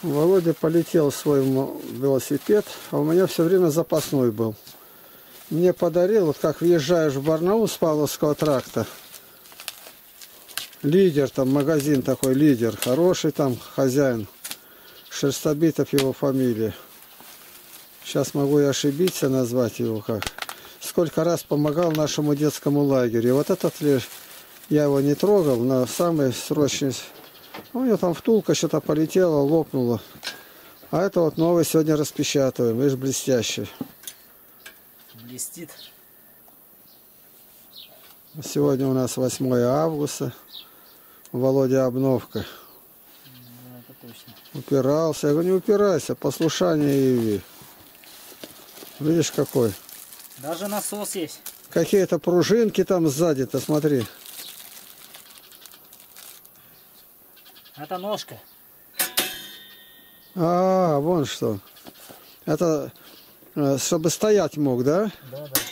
Володя полетел в свой велосипед, а у меня все время запасной был. Мне подарил, вот как въезжаешь в Барнаул с Павловского тракта, Лидер, там магазин такой, Лидер, хороший там хозяин, Шерстобитов его фамилия. Сейчас могу и ошибиться, назвать его как. Сколько раз помогал нашему детскому лагерю. Вот этот лишь, я его не трогал, на самый срочный. У него там втулка что-то полетела, лопнула. А это вот новый сегодня распечатываем, видишь, блестящий. Блестит. Сегодня у нас 8 августа. Володя обновка. Да, это точно. Упирался. Я говорю, не упирайся, послушание яви. Видишь, какой? Даже насос есть. Какие-то пружинки там сзади-то, смотри. Это ножка. А, вон что. Это чтобы стоять мог, да? Да, да.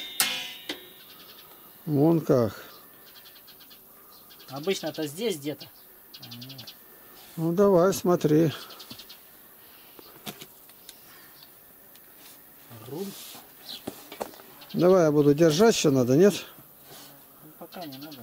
Вон как. Обычно это здесь где-то. Ну давай, смотри. Руль. Давай я буду держать, что надо, нет? Ну, пока не надо.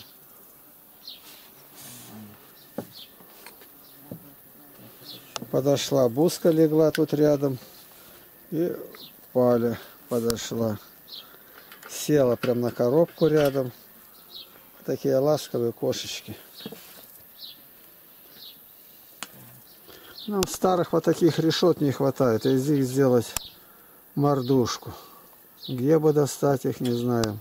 Подошла Буска, легла тут рядом. И Паля подошла. Села прям на коробку рядом. Такие ласковые кошечки. Нам старых вот таких решет не хватает. Из них сделать мордушку. Где бы достать их, не знаю.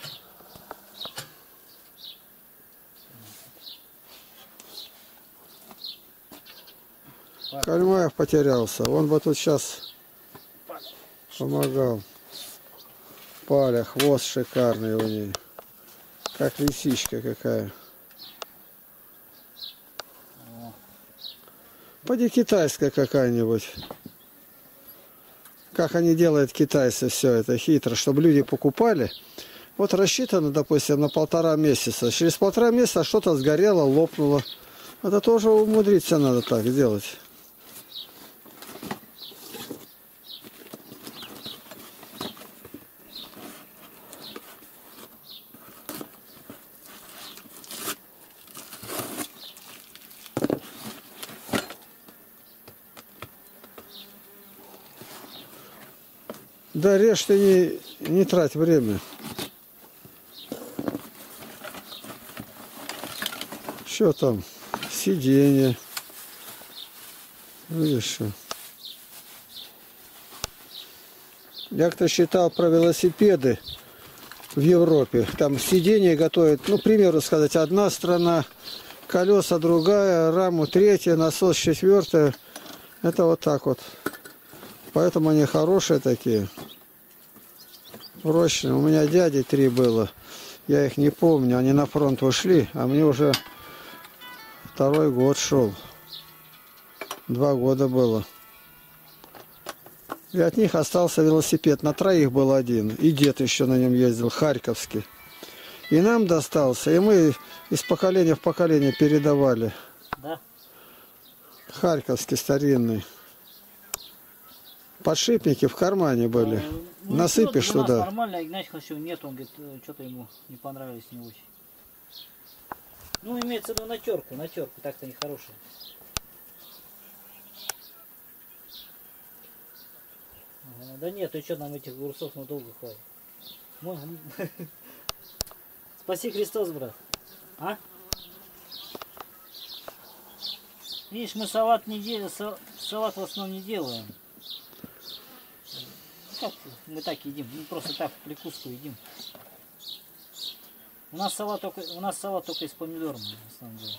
Кальмаев потерялся. Он бы тут сейчас помогал. Паля, хвост шикарный у нее. Как лисичка какая. Поди китайская какая-нибудь. Как они делают, китайцы, все это хитро, чтобы люди покупали. Вот рассчитано, допустим, на 1,5 месяца. Через 1,5 месяца что-то сгорело, лопнуло. Это тоже умудриться надо так сделать. Да режь ты, не трать время. Что там? Сиденье. Видишь что? Я как-то считал про велосипеды в Европе. Там сиденье готовят, ну, к примеру сказать, одна страна, колеса другая, раму третья, насос четвертая. Это вот так вот. Поэтому они хорошие такие. Прочные. У меня дяди 3 было. Я их не помню. Они на фронт ушли, а мне уже 2-й год шел. 2 года было. И от них остался велосипед. На 3 был один. И дед еще на нем ездил, харьковский. И нам достался. И мы из поколения в поколение передавали. Да? Харьковский старинный. Подшипники в кармане были. Ну, Насыпешь туда. Нормально, Игнатий Хачев нет, он говорит, что-то ему не понравилось, не очень. Ну, имеется в виду натерку, так-то нехорошая. Да нет, и что нам этих огурцов надолго хватит. Спаси Христос, брат. А? Видишь, мы салат не делаем, салат в основном не делаем. Как мы так едим? Мы просто так прикуску едим. У нас салат только из помидоров, на самом деле.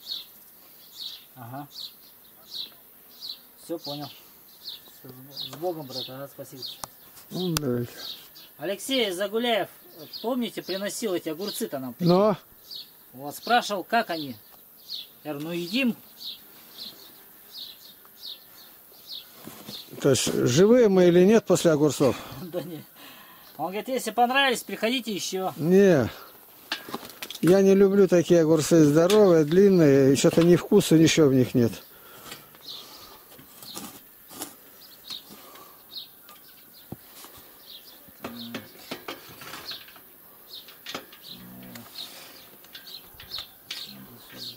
Ага. Все понял. С Богом, брат, ага, спасибо. Да. Алексей Загуляев, помните, приносил эти огурцы-то нам? Но? Вот, спрашивал, как они. Я говорю, ну едим. То есть живые мы или нет после огурцов? Да нет. Он говорит, если понравились, приходите еще. Не. Я не люблю такие огурцы здоровые, длинные. И что-то ни вкуса, ничего в них нет.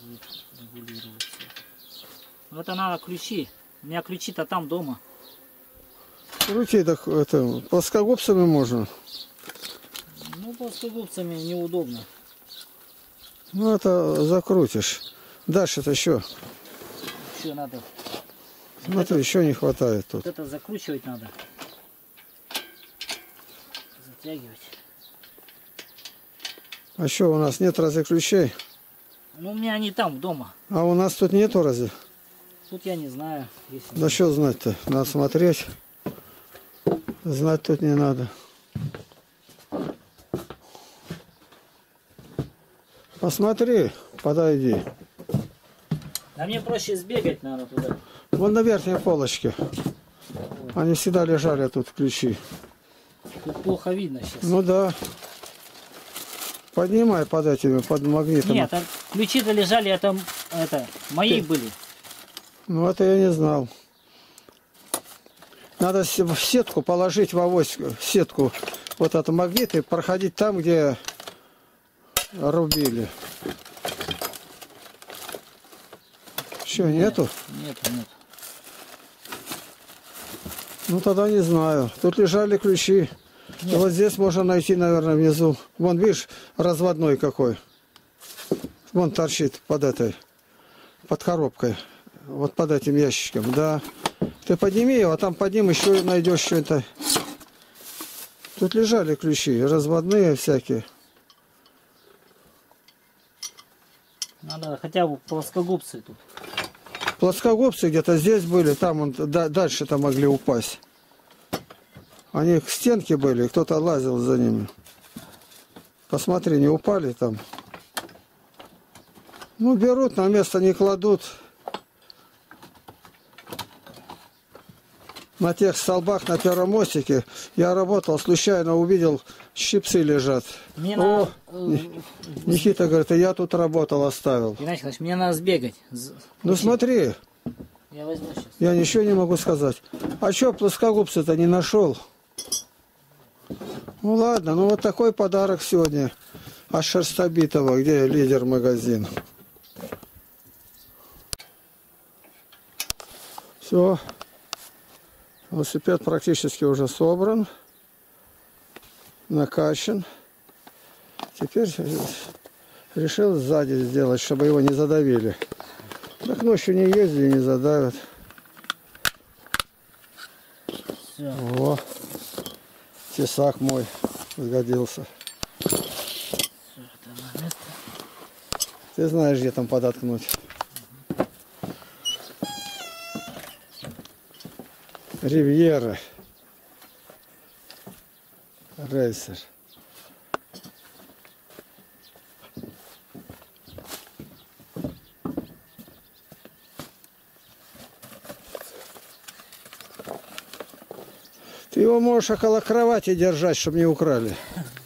регулировать. Ну, это надо ключи. У меня ключи-то там дома. Крути, так это, плоскогубцами можно. Ну, плоскогубцами неудобно. Ну, это закрутишь. Дальше-то еще. Еще надо. Смотри, еще не хватает тут. Вот это закручивать надо. Затягивать. А что, у нас нет разве ключей? Ну, у меня они там, дома. А у нас тут нету разве? Тут я не знаю. Если... Да что знать-то? Надо смотреть. Знать тут не надо. Посмотри, подойди. А мне проще сбегать, наверное, туда. Вон на верхней полочке. Они всегда лежали тут, ключи. Тут плохо видно сейчас. Ну да. Поднимай под этими, под магнитом. Нет, ключи-то лежали, это мои были. Ну это я не знал. Надо в сетку положить, в авось сетку вот этот магнит и проходить там, где рубили. Что, нету? Нету. Ну тогда не знаю. Тут лежали ключи. Нет. Вот здесь можно найти, наверное, внизу. Вон, видишь, разводной какой. Вон торчит под этой, под коробкой. Вот под этим ящичком, да. Ты подними его, а там под ним еще найдешь что-то. Тут лежали ключи, разводные всякие. Надо хотя бы плоскогубцы тут. Плоскогубцы где-то здесь были, там дальше-то могли упасть. Они к стенке были, кто-то лазил за ними. Посмотри, не упали там. Ну, берут, на место не кладут. На тех столбах на первом мостике я работал, случайно увидел, щипцы лежат. Мне О, надо... Никита говорит, я тут работал, оставил. Значит, мне надо сбегать. Ну смотри, Я возьму сейчас. я ничего не могу сказать. А что плоскогубцы-то не нашел? Ну ладно, ну вот такой подарок сегодня от Шерстобитова, где лидер магазин. Все. Велосипед практически уже собран, накачан. Теперь решил сзади сделать, чтобы его не задавили. Так ночью не ездили, не задавят. Все. О, тесак мой сгодился. Ты знаешь, где там подоткнуть. Ривьера. Рейсер. Ты его можешь около кровати держать, чтобы не украли.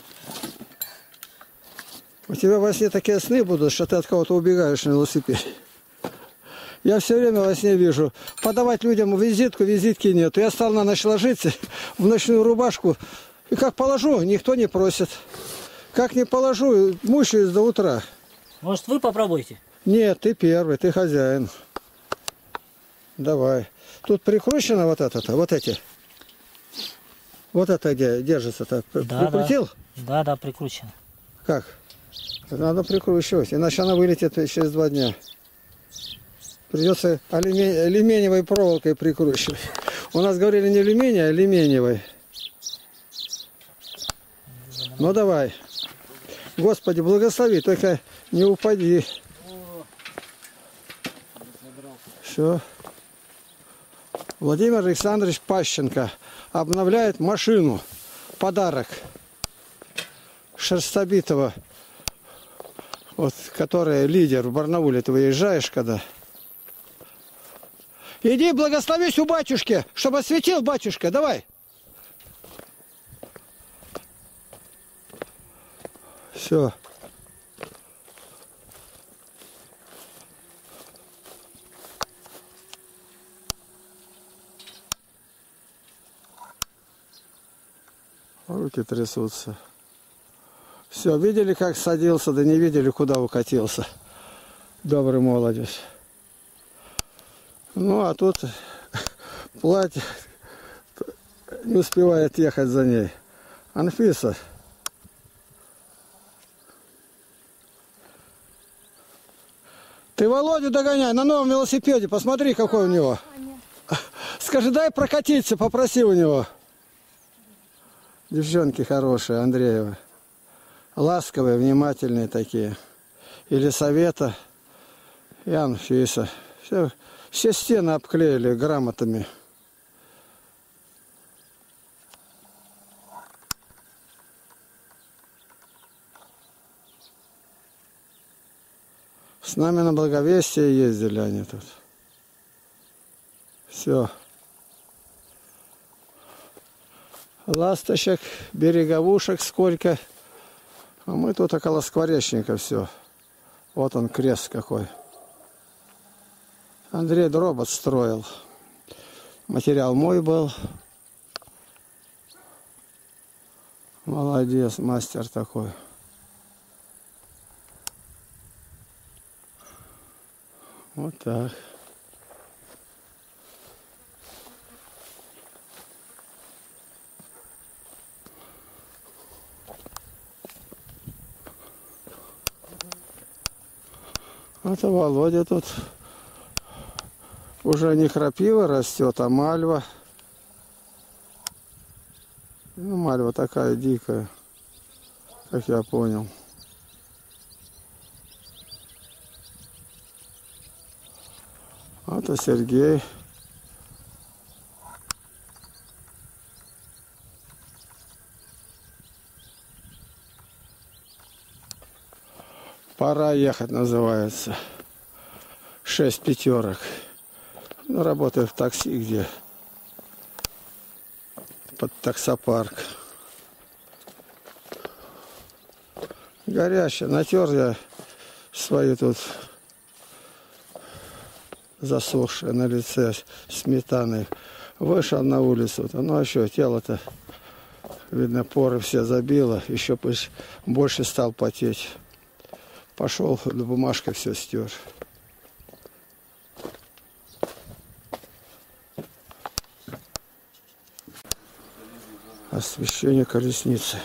У тебя во сне такие сны будут, что ты от кого-то убегаешь на велосипеде. Я все время во сне вижу, подавать людям визитку, визитки нет. Я стал на ночь ложиться в ночную рубашку, и как положу, никто не просит. Как не положу, мучаюсь до утра. Может, вы попробуйте? Нет, ты первый, ты хозяин. Давай. Тут прикручено вот это-то, вот эти. Вот это где держится-то. Да, Прикрутил? Да, прикручено. Как? Надо прикручивать, иначе она вылетит через 2 дня. Придется алюминиевой проволокой прикручивать. У нас говорили не алюминий, а алюминиевой. Ну давай. Господи, благослови, только не упади. Все. Владимир Александрович Пащенко обновляет машину. Подарок. Шерстобитова. Вот, которая лидер в Барнауле. Ты выезжаешь когда? Иди благословись у батюшки, чтобы осветил батюшка. Давай. Все. Руки трясутся. Все, видели, как садился, да не видели, куда укатился. Добрый молодец. Ну, а тут платье не успевает ехать за ней. Анфиса. Ты Володю догоняй на новом велосипеде. Посмотри, какой у него. Скажи, дай прокатиться, попроси у него. Девчонки хорошие, Андреева. Ласковые, внимательные такие. Или Совета. И Анфиса. Все стены обклеили грамотами. С нами на Благовестие ездили они тут. Все. Ласточек, береговушек сколько. А мы тут около скворечника все. Вот он крест какой. Андрей Дробот строил. Материал мой был. Молодец, мастер такой. Вот так. Это Володя тут уже не крапива растет, а мальва. Ну, мальва такая дикая, как я понял. Это Сергей. Пора ехать, называется. 6 пятерок. Ну, работаю в такси, где под таксопарк. Горящая. Натер я свою тут засохшее на лице сметаной. Вышел на улицу. Ну а что, тело-то, видно, поры все забило. Еще больше стал потеть. Пошел, бумажкой все стер. Освящение колесницы.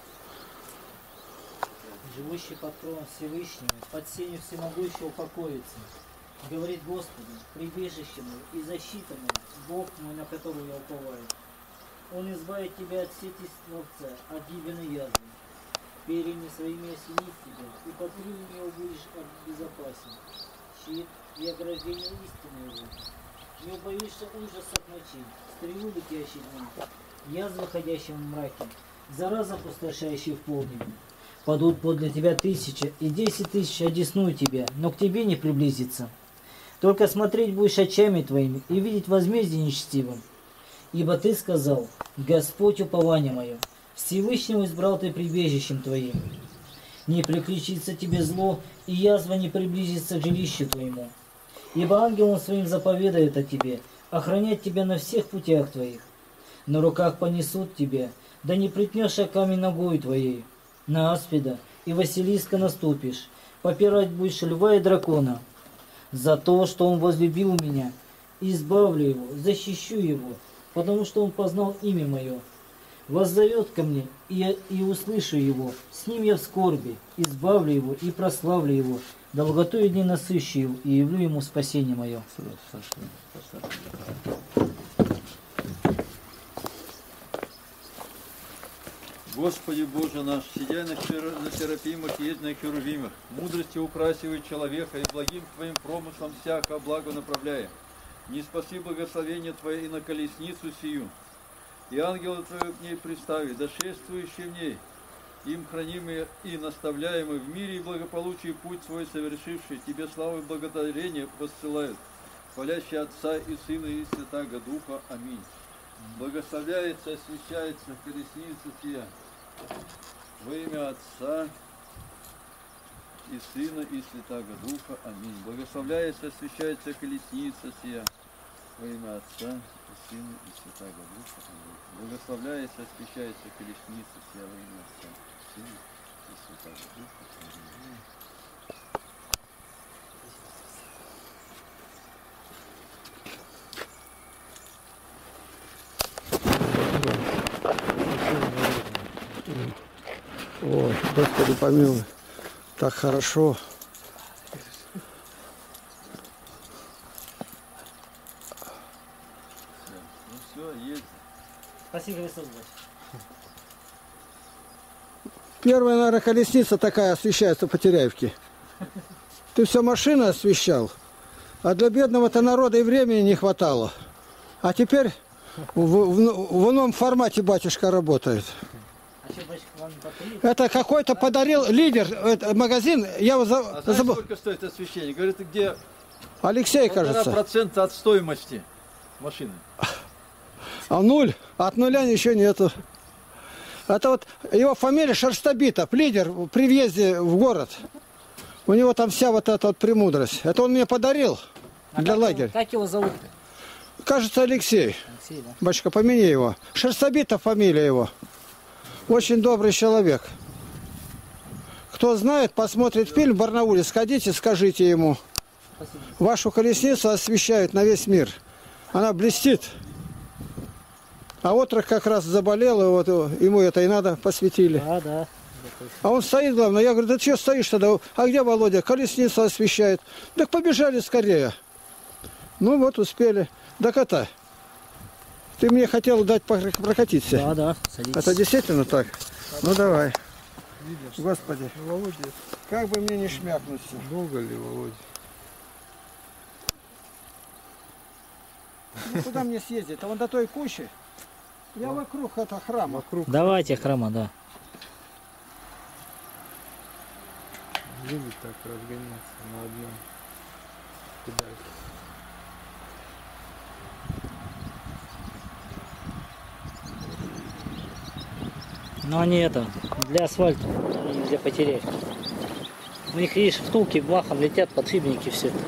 Живущий под кровом Всевышнего, под сенью всемогущего покоится. Говорит Господи, прибежище мое и защита моя, Бог мой, на которого я уповаю. Он избавит тебя от сети ловца, от гибельной язвы. Перьями своими осенит тебя, и под крыльями его будешь безопасен. Щит и ограждение истины его. Не убоишься ужасов ночи, стрелу летящей днем, язвы, ходящего в мраке, зараза, пустошающая в полдень. Падут подле тебя 1000, и 10 000 одесную тебя, но к тебе не приблизится. Только смотреть будешь очами твоими и видеть возмездие нечестивым. Ибо ты сказал: Господь упование мое, Всевышнего избрал ты прибежищем твоим. Не приключится тебе зло, и язва не приблизится к жилищу твоему. Ибо ангелом своим заповедает о тебе, охранять тебя на всех путях твоих. На руках понесут тебя, да не притнешь о камень ногой твоей. На аспида и Василиска наступишь, попирать будешь льва и дракона. За то, что он возлюбил меня, избавлю его, защищу его, потому что он познал имя мое. Воззовет ко мне, и я услышу его, с ним я в скорби, избавлю его и прославлю его, долготою дней насыщу его и явлю ему спасение мое. Господи Боже наш, сидя на серафимах и едь на херувимах, мудростью украсивает человека и благим Твоим промыслом всякое благо направляя. Не спаси благословение Твое и на колесницу сию, и ангела Твоего к ней пристави, да шествующие в ней, им хранимые и наставляемые в мире и благополучии путь свой совершивший, Тебе славу и благодарение посылают, хвалящие Отца и Сына и Святаго Духа. Аминь. Благословляется, освящается колесница сия во имя Отца и Сына и Святаго Духа. Аминь. Благословляется, освящается колесница сия во имя Отца и Сына и Святаго Духа. Аминь. Благословляется, освящается колесница сия во имя Отца, Сына и Святаго Духа. Аминь. Господи помилуй. Так хорошо. Ну все, есть. Спасибо, Христос. Первая, наверное, колесница такая освещается по Теряевке. Ты все машины освещал, а для бедного-то народа и времени не хватало. А теперь в ином формате батюшка работает. А что, батюшка, вам не подходит? Это какой-то подарил лидер, магазин, я его А знаешь, забыл. сколько стоит освещение? Говорит, где Алексей, кажется. 1,5% от стоимости машины. А нуль? От нуля ничего нету. Это вот его фамилия Шерстобитов, лидер при въезде в город. У него там вся вот эта вот премудрость. Это он мне подарил для лагеря. Как его зовут? Кажется, Алексей. Алексей, да? Батюшка, помяни его. Шерстобитов фамилия его. Очень добрый человек. Кто знает, посмотрит фильм в Барнауле, сходите, скажите ему. Спасибо. Вашу колесницу освещают на весь мир. Она блестит. А отрок как раз заболел, и вот ему это и надо, посвятили. Да, да. А он стоит, главное. Я говорю, да что стоишь тогда? А где Володя? Колесницу освещает. Так побежали скорее. Ну вот, успели. Да кота. Ты мне хотел дать прокатиться. Да, да, садитесь. Это действительно так? Ну давай. Видишь, Господи, Володя, как бы мне не шмякнуться. долго ли, Володя? Ну, куда мне съездить? А вон до той кучи. Я вокруг этого храма. Вокруг Давайте храма, да. любит так разгоняться на одном педальке. Но они это, для асфальта, они нельзя потерять. У них, видишь, втулки бахом летят, подшипники, все это.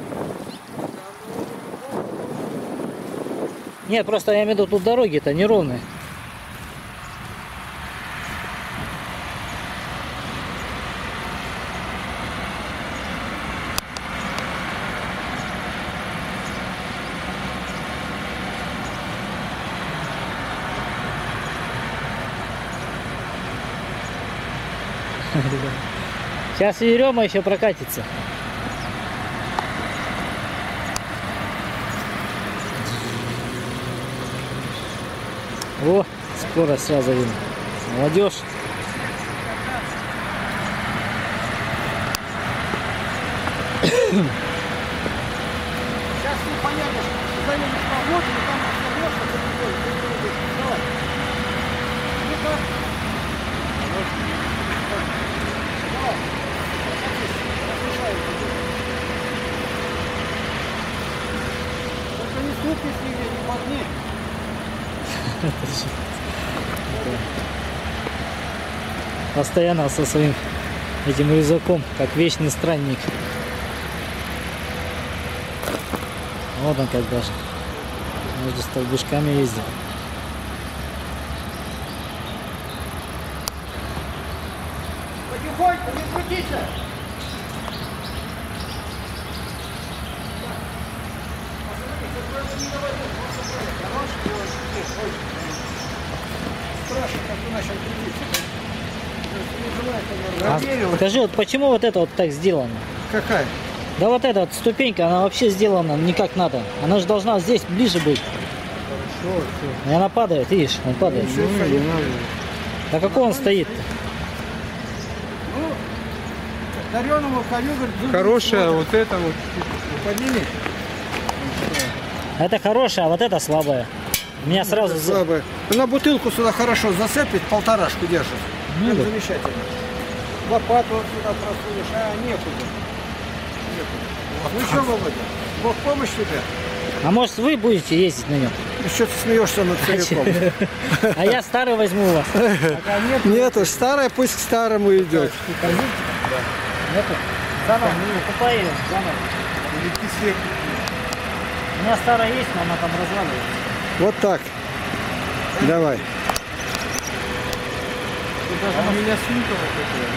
Нет, просто я имею в виду, тут дороги-то неровные. Сейчас Ерема еще прокатится. О, скорость сразу видно. Молодежь. Сейчас ты поедешь, заедешь по воду, и там остановишься, давай. Ну-ка. Давай. Только не стукнись нигде, не подни. Постоянно со своим этим рюкзаком, как вечный странник. Вот он как даже между столбышками ездит. Потихоньку, не крутися. Страшно, как ты начал крутиться. Скажи, вот почему вот это вот так сделано? Какая? Да вот эта вот ступенька, она вообще сделана не как надо. Она же должна здесь ближе быть. Хорошо, И она падает, видишь, он падает. А какой он стоит-то? Ну, дареному коню, говорит, зубы Хорошая, не вот это вот. подними. Это хорошая, а вот это слабая. Меня сразу... Слабая. На бутылку сюда хорошо засыпать, полторашку держит. Ну Это да. замечательно. Лопату вот сюда просунешь, а некуда. Ну что, Володя, Бог помощь тебе. А может вы будете ездить на нем? Ну что ты смеешься над целиком? А я старый возьму у вас. Нет уж, старая пусть к старому идет. Нету? Заново, купай ее, заново. У меня старая есть, но она там разваливается. Вот так. Давай. А у меня сумка вот такая,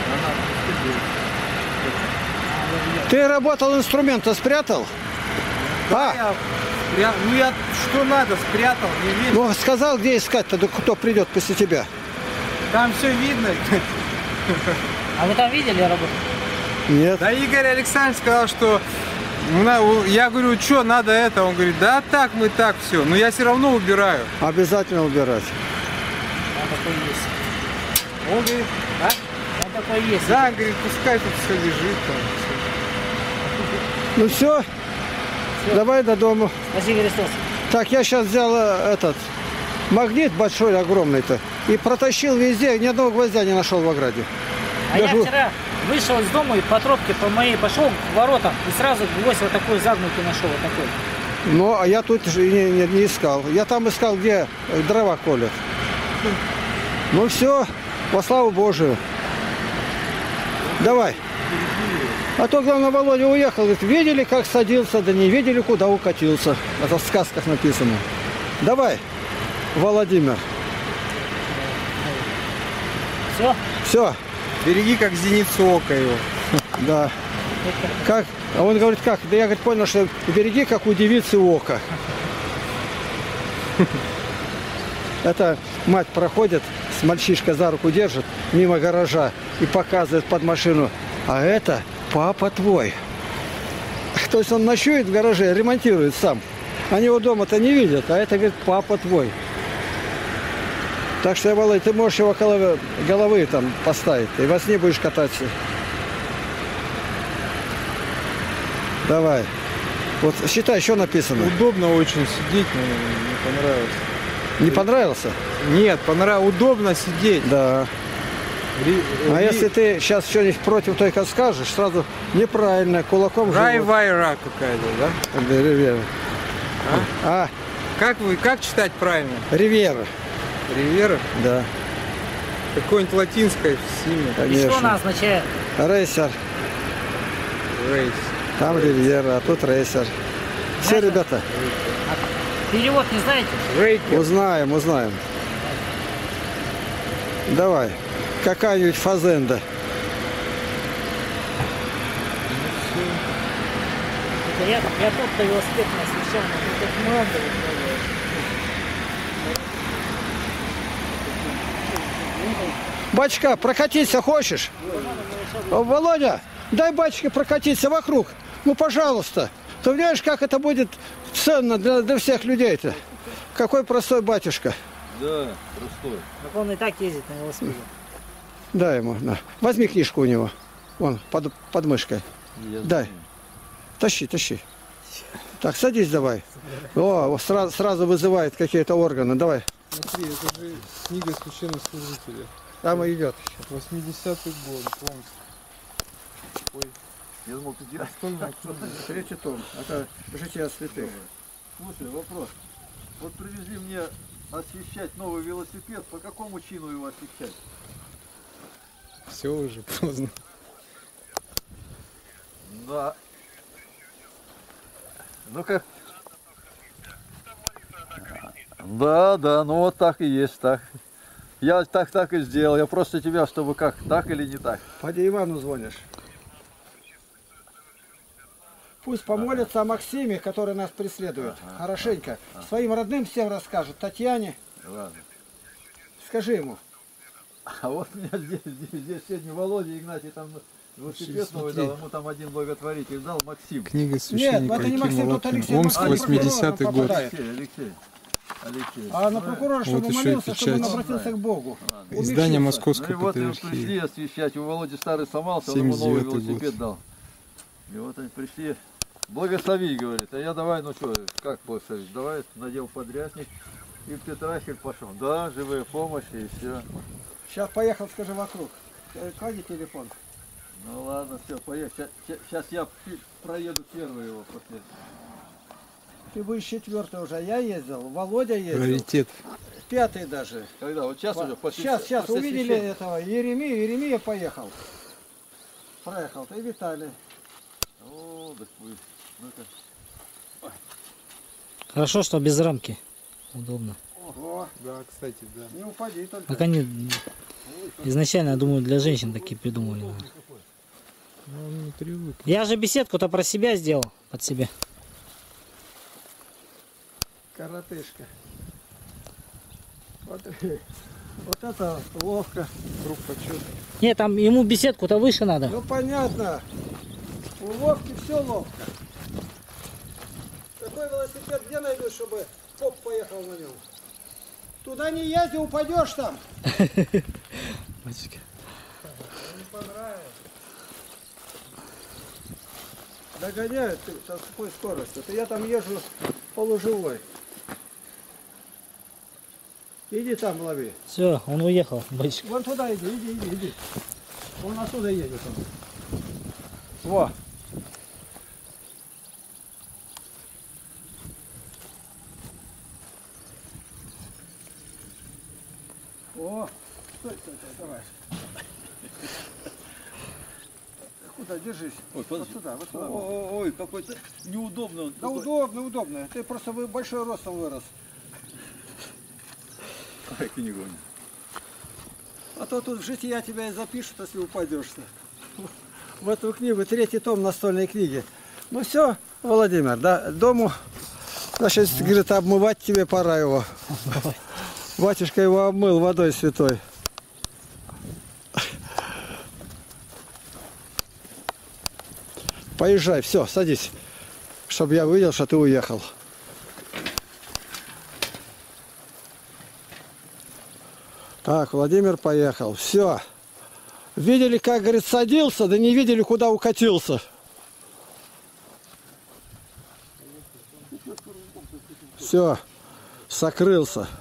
она Ты работал, инструмент-то спрятал? А, Ну я что надо, спрятал, не видно. ну сказал, где искать-то, кто придет после тебя. Там все видно. А вы там видели работу? Нет. Да Игорь Александрович сказал, что я говорю, что надо это? Он говорит, да так мы так все. Но я все равно убираю. Обязательно убирать. Там такой есть. Он говорит, Да? Там такой есть. да, говорит, пускай тут все лежит. Там, всё. Ну все. Давай до дома. Спасибо, Христос. Так, я сейчас взял этот магнит большой, огромный-то, и протащил везде, ни одного гвоздя не нашел в ограде. А я Даже- вчера вышел из дома и по тропке по моей пошел к воротам и сразу гвоздь вот такой загнутый нашел, вот такой. Ну, а я тут же не искал. Я там искал, где дрова колят. Ну все, во славу Божию. Давай. А то, главное, Володя уехал. Говорит, видели, как садился, да не видели, куда укатился. Это в сказках написано. Давай, Владимир. Все? Все, Береги как зеницу ока его. да. Как? А он говорит, как? Да я, говорит, понял, что береги, как у девицы око. Это мать проходит, с мальчишкой за руку держит, мимо гаража и показывает под машину. А это папа твой. То есть он ночует в гараже, ремонтирует сам. Они его дома-то не видят, а это, говорит, папа твой. Так что, Володь, ты можешь его около головы там поставить, и во сне будешь кататься. Давай. Вот считай, что написано. Удобно очень сидеть, но не понравилось. Не понравился? Нет, удобно сидеть. Да. А если ты сейчас что-нибудь против только скажешь, сразу неправильно, кулаком в живот. Рай-вай-ра какая-то, да? Ривера. А, Как читать правильно? Ривера. Ривера? Да, Какое-нибудь латинское имя. И что конечно. она означает? Рейсер. Рейс. Там Ривера, а тут рейсер. Все, Знаете? ребята, Перевод не знаете? Рейкер. узнаем, узнаем. Давай. Какая-нибудь фазенда. Это я тут-то велосипед не освещал, но тут много вот, Батюшка, прокатиться хочешь? Володя, дай батюшке прокатиться вокруг. Ну, пожалуйста. Ты понимаешь, как это будет ценно для всех людей-то? Какой простой батюшка. Да, простой. Так он и так ездит на велосипеде. Дай ему, на. Возьми книжку у него. Вон, под мышкой. Я Дай. знаю. Тащи, тащи. Так, садись давай. О, сразу вызывает какие-то органы. Давай. Смотри, это же книга священнослужителя. Там и идет. 80-й год, помню. Ой, Я думал, ты делаешь. Третий том. Это житие святых. Слушай, вопрос. Вот привезли мне освещать новый велосипед. По какому чину его освещать? все уже поздно. Да. Ну как? Да, ну вот так и есть, так. Я так и сделал. Я просто тебя, чтобы как, так или не так. Поди Ивану звонишь. Пусть помолится о Максиме, который нас преследует. Хорошенько. Своим родным всем расскажет. Татьяне. Ладно. Скажи ему. А вот у меня здесь сегодня Володя Игнатий там велосипед новый дал, ему там один благотворитель дал, Максим. Книга Нет, священника это не Максим, Акима тут Лапина. Алексей. Омск, Максим 80-й год. попадает. Алексей. А на прокурора, чтобы Вот еще и молился, чтобы он печать. обратился к Богу. Издание Умешился. Московской Ну и вот его патриархии. пришли освещать, у Володи старый сломался, он ему новый 79-й велосипед дал. И вот они пришли, благослови, говорит, а я давай, ну что, как благословить, давай, надел подрясник и в Петрахель пошел. Да, живая помощь и все. Сейчас поехал, скажи, вокруг. Клади телефон. Ну ладно, все, поехали. Сейчас я проеду первый его после. Ты будешь четвертый уже. Я ездил, Володя ездил. Раритет. Пятый даже. Когда? Вот сейчас уже после. Сейчас после увидели освещения. этого Еремия поехал. Проехал. Ты Виталий. О, да вы. Ну-ка. Хорошо, что без рамки. Удобно. Ого, Да, кстати, да. не упади только. Так они изначально, я думаю, для женщин такие придумали. Ну, он не привык. Я же беседку-то про себя сделал, под себя. Коротышка. Смотри. Вот это ловко. Вдруг почувствую. Нет, там ему беседку-то выше надо. Ну понятно. У Вовки все ловко. Такой велосипед где найдешь, чтобы поп поехал на нем? Туда не езди, упадешь там. Батюшка. Не понравилось. Догоняют ты с такой скоростью. Это я там езжу полуживой. Иди там лови. Все, он уехал, батюшка. Вон туда иди. Он отсюда едет. Он. Во. О, стой, давай. Куда, держись. Ой, Вот сюда, вот сюда. Ой, какой-то неудобно. Да удобно. Ты просто большой ростом вырос. Ай, не гонит. А то тут жития тебя и запишут, если упадешь-то. В эту книгу, 3-й том настольной книги. Ну все, Владимир, да, дому, значит, говорит, обмывать тебе пора его. Батюшка его обмыл водой святой. Поезжай, все, садись, чтобы я увидел, что ты уехал. Так, Владимир поехал. Все. Видели, как, говорит, садился, да не видели, куда укатился. Все, сокрылся.